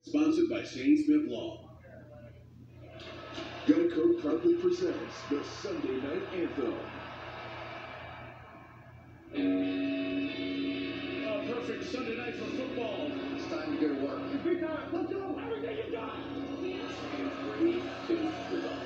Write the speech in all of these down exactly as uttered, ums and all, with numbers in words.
Sponsored by Shane Smith Law. Geico proudly presents the Sunday Night Anthem. A perfect Sunday night for football. It's time to go to work. Big time. Let's go. Everything you got. Three, two, one.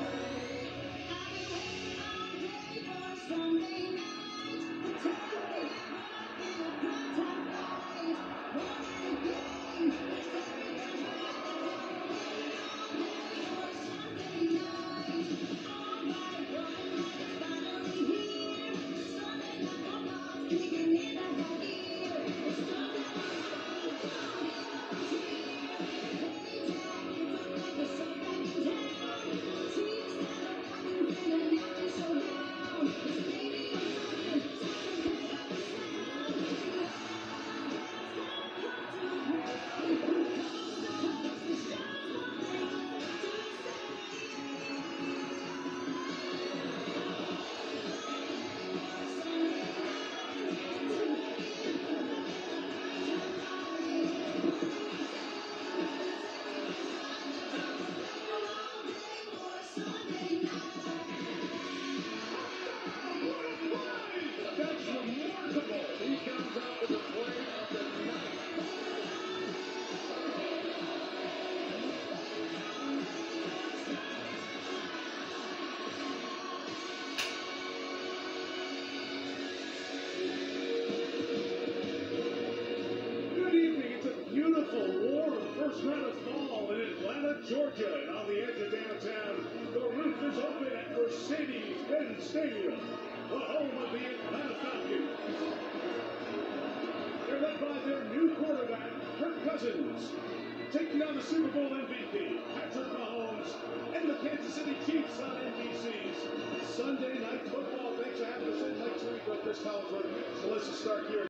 Georgia, and on the edge of downtown, the roof is open at Mercedes-Benz Stadium, the home of the Atlanta Falcons. They're led by their new quarterback, Kirk Cousins, taking on the Super Bowl M V P, Patrick Mahomes, and the Kansas City Chiefs on N B C's Sunday Night Football. Thanks for having us in next week with Chris Collinsworth. So let's just start here.